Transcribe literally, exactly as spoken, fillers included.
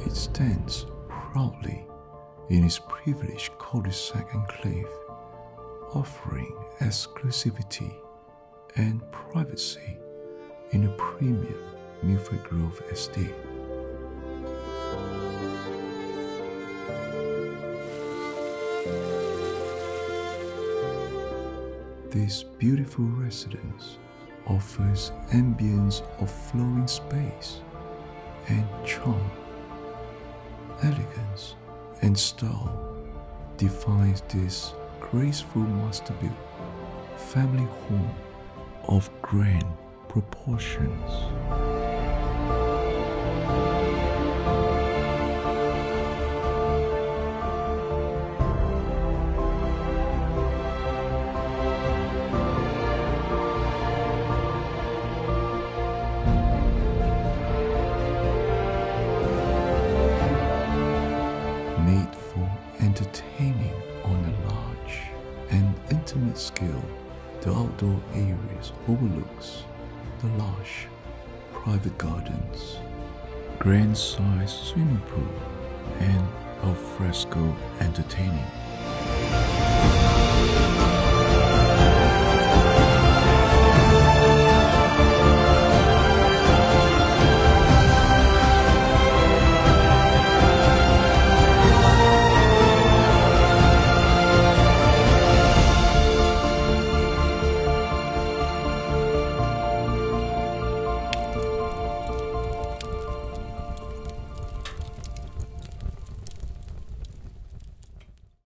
It stands proudly in its privileged cul-de-sac enclave, offering exclusivity and privacy in a premium Milford Grove Estate. This beautiful residence offers ambience of flowing space and charm. Elegance and style defines this graceful master-built family home of grand proportions. Made for entertaining on a large and intimate scale, the outdoor areas overlooks the lush private gardens, grand-sized swimming pool, and alfresco entertaining.